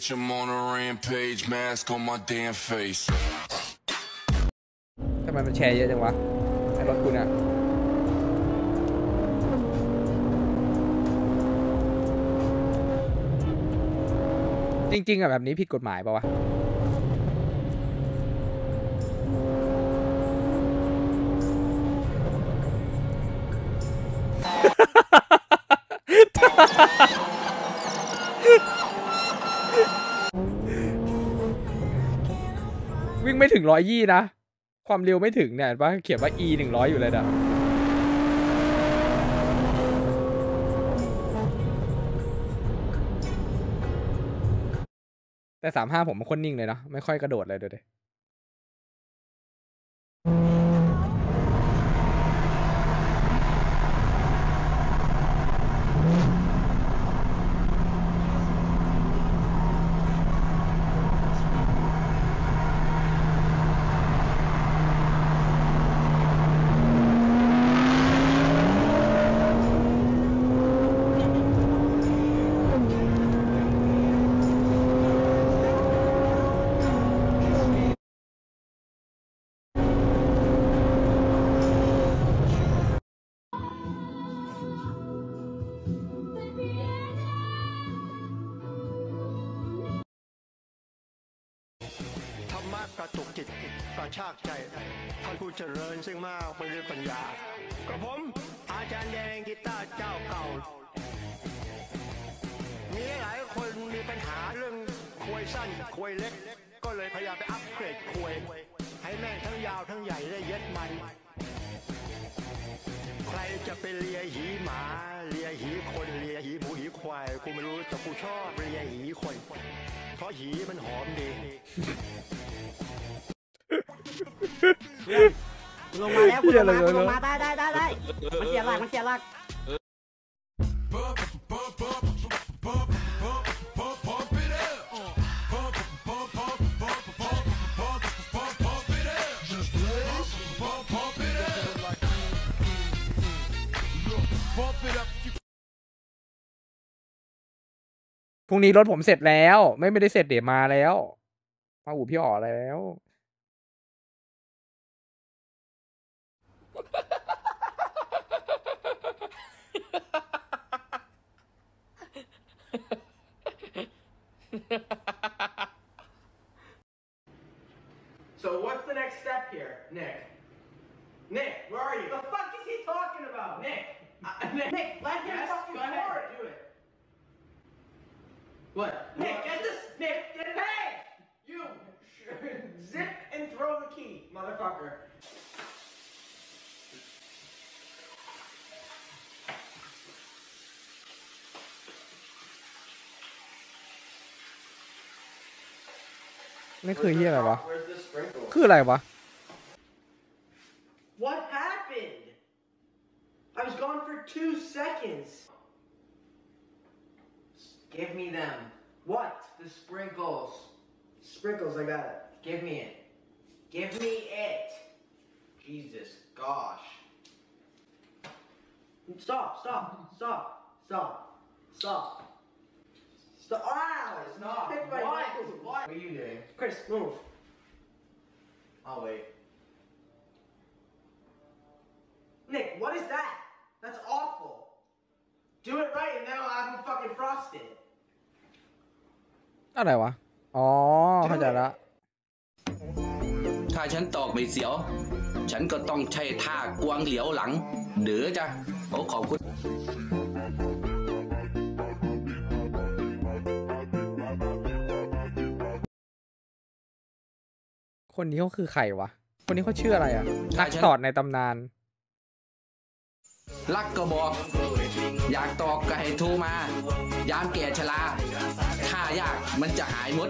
bitch, I'm on a rampage, mask on my damn face. ทำไมมันแชร์เยอะจังวะไอ้รถกูเนี่ยจริงๆอะแบบนี้ผิดกฎหมายป่าวะวิ่งไม่ถึง120นะความเร็วไม่ถึงเนี่ยว่าเขียนว่า E 100อยู่เลยนะแต่35ผมมันคนนิ่งเลยนะไม่ค่อยกระโดดเลยดูดิกระตุกจิตกระชากใจท่านผู้เจริญซึ่งมากไปด้วยปัญญากระผมอาจารย์แดงกีตาร์เจ้าเก่ามีหลายคนมีปัญหาเรื่องควยสั้นควยเล็กก็เลยพยายามไปอัปเกรดควยให้แม่งทั้งยาวทั้งใหญ่ได้เย็ดมันใครจะไปเลียหีหมาเลียหีคนเลียหีหมูหีควายกูไม่รู้แต่กูชอบเลียหีคนเพราะหีมันหอมดีลงมาแล้วลงมาได้มันเสียหลักพรุ่งนี้รถผมเสร็จแล้วไม่ได้เสร็จเดี๋ยวมาแล้วมาอู่พี่อ๋อแล้ว So what's the next step here, Nick? Nick, where are you? The fuck is he talking about? Nick, Nick, let him fucking record. Do it. What? Nick, get this. Nick, get it. Hey, you zip and throw the key, motherfucker. ไม่คือเหี้ยอะไรวะคืออะไรวะ What happened? I was gone for 2 seconds. Give me them. What? The sprinkles. Sprinkles, I got it. Give me it. Give me it. Jesus, gosh. Stop. Ow! Stop. Pick my knuckles. What are you doing? Chris, move. I'll wait. Nick, what is that? That's awful. Do it right and then I'll have him fucking frosted. อะไรวะอ๋อเข้าใจละถ้าฉันตอกไม่เสียวฉันก็ต้องใช้ท่ากวางเหลียวหลังเดือจ้ะโอ้ขอบคุณคนนี้เขาคือใครวะคนนี้เขาชื่ออะไรอ่ะนักตอดในตำนานรักก็บอกอยากตอกก็ให้โทรมายามแก่ชราถ้ายากมันจะหายหมด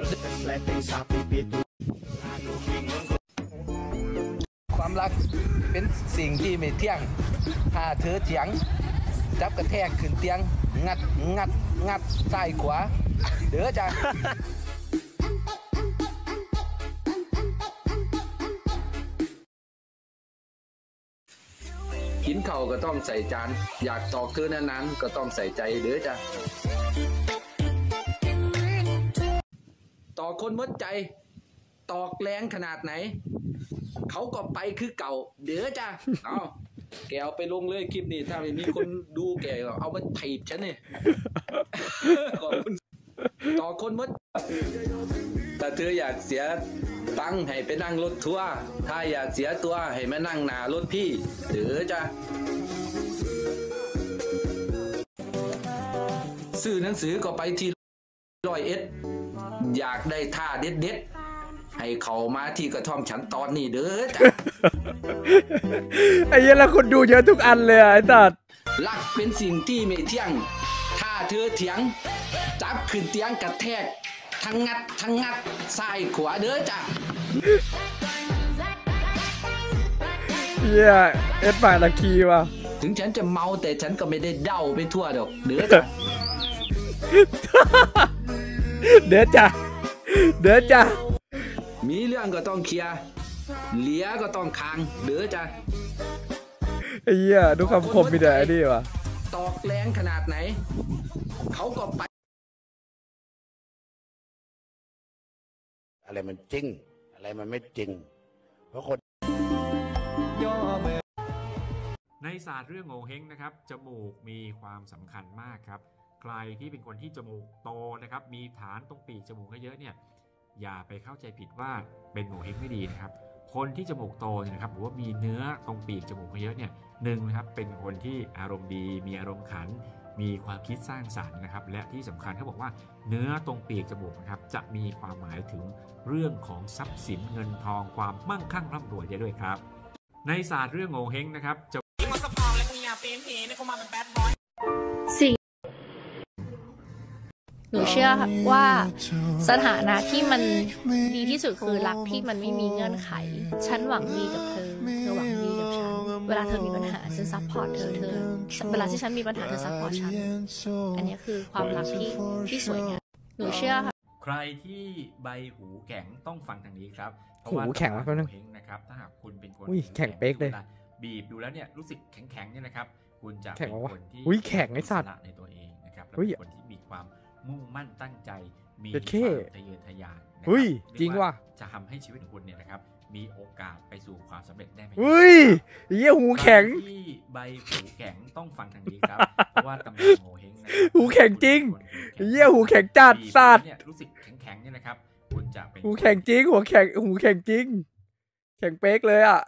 ความรักเป็นสิ่งที่ไม่เที่ยงถ้าเธอเถียงจับกระแทกขึ้นเตียงงัดซ้ายขวาเด้อจ้ะ กินข้าวก็ต้องใส่จานอยากตอกเธอนานๆก็ต้องใส่ใจเด้อจ้ะคนมดใจตอกแรงขนาดไหนเขาก็ไปคือเก่าเดี๋ยวจ้ะเอาแกเอาไปลงเลยคลิปนี้ถ้าไม่มีคนดูแกเอามาถีบฉันเนี่ยขอบคุณต่อคนมดถ้าเธออยากเสียตังค์ให้ไปนั่งรถทัวร์ถ้าอยากเสียตัวให้มานั่งหน้ารถพี่เดี๋ยวจ้ะซื้อหนังสือก็ไปที่101อยากได้ท่าเด็ดให้เขามาที่กระท่อมฉันตอนนี้เด้อจ้ะไอ้เหี้ยแล้วคนดูเยอะทุกอันเลยไอ้สัสรักเป็นสิ่งที่ไม่เที่ยงถ้าเธอเถียงจับขึ้นเตียงกระแทกทั้งงัดซ้ายขวาเด้อจ้ะเหี้ยเอ็ดฝ่ายละคีว่ะถึงฉันจะเมาแต่ฉันก็ไม่ได้เด้าไปทั่วดอกเด้อจ้ะเด้อจ้ะเด้อจ้ะมีเรื่องก็ต้องเคลียร์เหลียก็ต้องคางเด้อจ้ะไอ้เหี้ยดูคำคมมีแต่ไอ้นี่ว่ะตอกแรงขนาดไหนเขาก็ไปอะไรมันจริงอะไรมันไม่จริงเพราะคนในศาสตร์เรื่องโงเห้งนะครับจมูกมีความสำคัญมากครับใครที่เป็นคนที่จมูกโตนะครับมีฐานตรงปีกจมูกเยอะเนี่ยอย่าไปเข้าใจผิดว่าเป็นโงเห้งไม่ดีนะครับคนที่จมูกโตเนี่ยนะครับหรือว่ามีเนื้อตรงปีกจมูกเยอะเนี่ยนะครับเป็นคนที่อารมณ์ดีมีอารมณ์ขันมีความคิดสร้างสรรค์นะครับและที่สำคัญเขาบอกว่าเนื้อตรงปีกจมูกนะครับจะมีความหมายถึงเรื่องของทรัพย์สินเงินทองความมั่งคั่งร่ำรวยได้ด้วยครับในศาสตร์เรื่องโงเห้งนะครับจะหนูเชื่อว่าสถานะที่มันดีที่สุดคือรักที่มันไม่มีเงื่อนไขฉันหวังดีกับเธอเธอหวังดีกับฉันเวลาเธอมีปัญหาฉันซัพพอร์ตเธอเวลาที่ฉันมีปัญหาเธอซัพพอร์ตฉันอันนี้คือความรักที่สวยงามหนูเชื่อค่ะใครที่ใบหูแข็งต้องฟังทางนี้ครับหูแข็งแล้วนึงนะครับถ้าหากคุณเป็นคนแข็งเป๊กเลยบีบดูแล้วเนี่ยรู้สึกแข็งเนี่ยนะครับคุณจะเป็นคนที่แข็งไอ้สัตว์ในตัวเองนะครับและเป็นคนที่มีความมุ่งมั่นตั้งใจมีความทะเยอทะยานจริงว่ะจะทำให้ชีวิตของคุณเนี่ยนะครับมีโอกาสไปสู่ความสำเร็จได้ไหมเยี่ยหูแข็งที่ใบหูแข็งต้องฟังทางนี้ครับเพราะว่าตำนานโงเห้งหูแข็งจริงเยี่ยหูแข็งจัดสัตว์เนี่ยรู้สึกแข็งเนี่ยนะครับคุณจะเป็นหูแข็งจริงหูแข็งจริงแข็งเป๊กเลยอ่ะ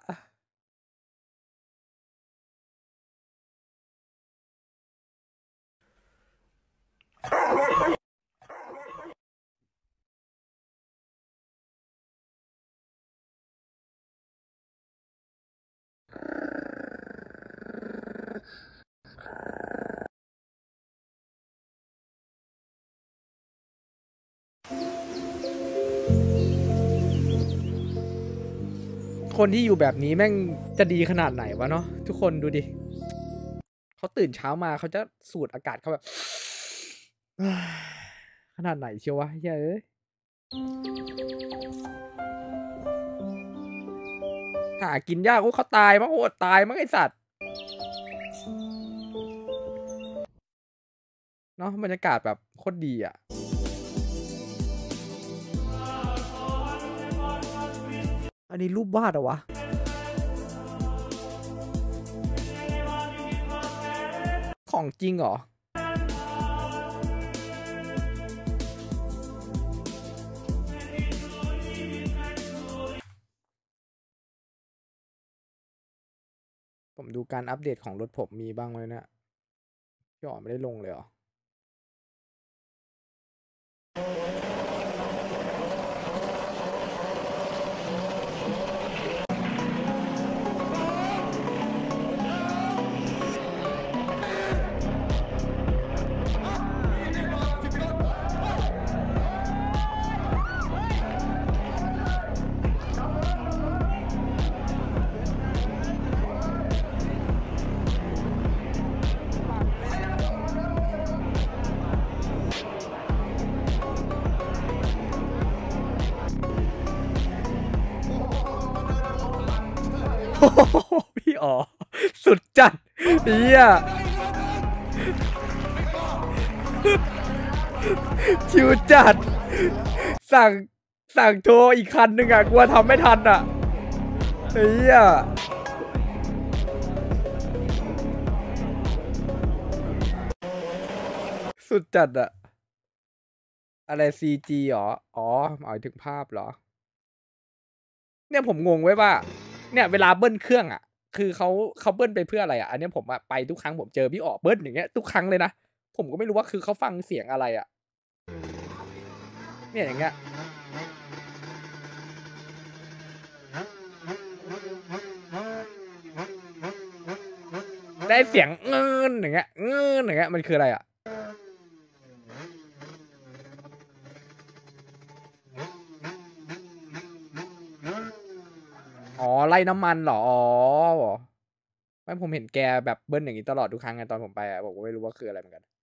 คนที่อยู่แบบนี้แม่งจะดีขนาดไหนวะเนาะทุกคนดูดิเขาตื่นเช้ามาเขาจะสูดอากาศเขาแบบขนาดไหนเชียววะเฮ้ยหากินยากเขาตายมั้งโหดตายมั้งไอสัตว์เนาะบรรยากาศแบบโคตรดีอ่ะอันนี้รูปวาดเหรอวะของจริงเหรอผมดูการอัปเดตของรถผมมีบ้างไหมเนี่ยพี่อ๋อไม่ได้ลงเลยเหรอพี่อ๋อสุดจัดเฮียชิวจัดสั่งสั่งโชว์อีกคันหนึ่งอ่ะกลัวทำไม่ทันอ่ะเฮียสุดจัดอ่ะอะไร CG หรออ๋อหมายถึงภาพเหรอเนี่ยผมงงไว้ว่าเนี่ยเวลาเบิ้ลเครื่องอ่ะคือเขาเบิ้ลไปเพื่ออะไรอ่ะอันนี้ผมอะไปทุกครั้งผมเจอพี่อ๋อเบิ้ลอย่างเงี้ยทุกครั้งเลยนะผมก็ไม่รู้ว่าคือเขาฟังเสียงอะไรอ่ะเนี่ยอย่างเงี้ยได้เสียงเงินอย่างเงี้ยเงินอย่างเงี้ยมันคืออะไรอ่ะอ๋อไล่น้ำมันเหรออ๋อไม่ผมเห็นแกแบบเบิ้ลอย่างนี้ตลอดทุกครั้งไงตอนผมไปอ่ะผมก็ไม่รู้ว่าคืออะไรเหมือนกัน